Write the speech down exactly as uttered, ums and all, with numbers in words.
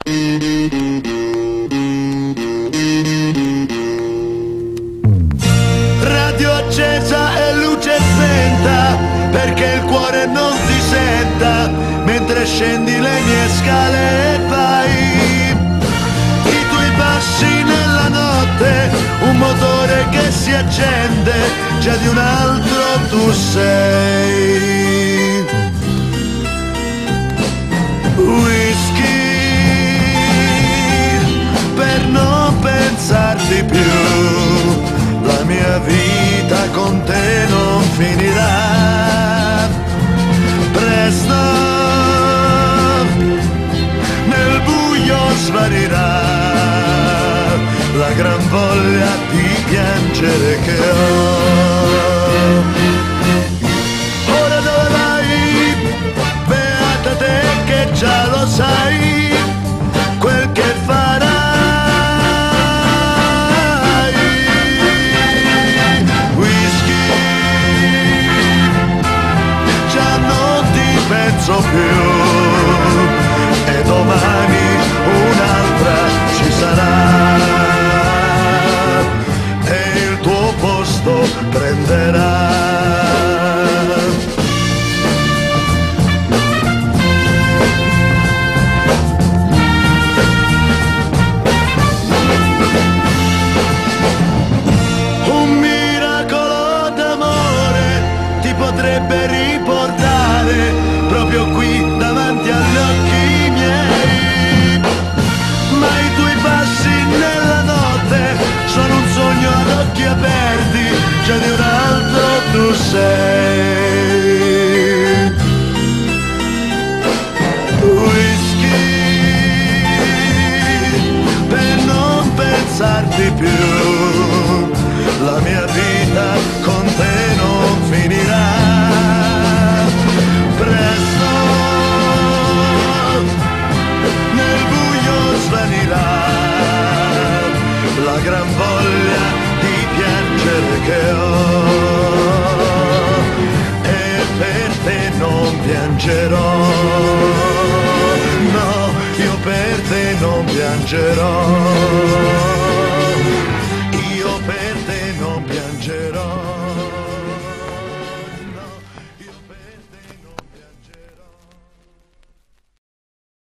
Radio accesa e luce spenta, perché il cuore non ti senta mentre scendi le mie scale e vai. I tuoi passi nella notte, un motore che si accende, già di un altro tu sei. Whisky per non pensarti più, la mia vita con te non finirà. Presto nel buio sparirà la gran voglia di piangere che ho. Ora dove vai? Beata te che già lo sai quel che farai. Whisky, già non ti penso più e domani un'altra ci sarà e il tuo posto prenderà. Potrebbe riportare proprio qui davanti agli occhi miei, ma i tuoi passi nella notte sono un sogno ad occhi aperti, già di un altro tu sei. Whisky per non pensarti più, la mia vita con te non finirà. Presto nel buio svanirà la gran voglia di piangere che ho e per te non piangerò. No, io per te non piangerò.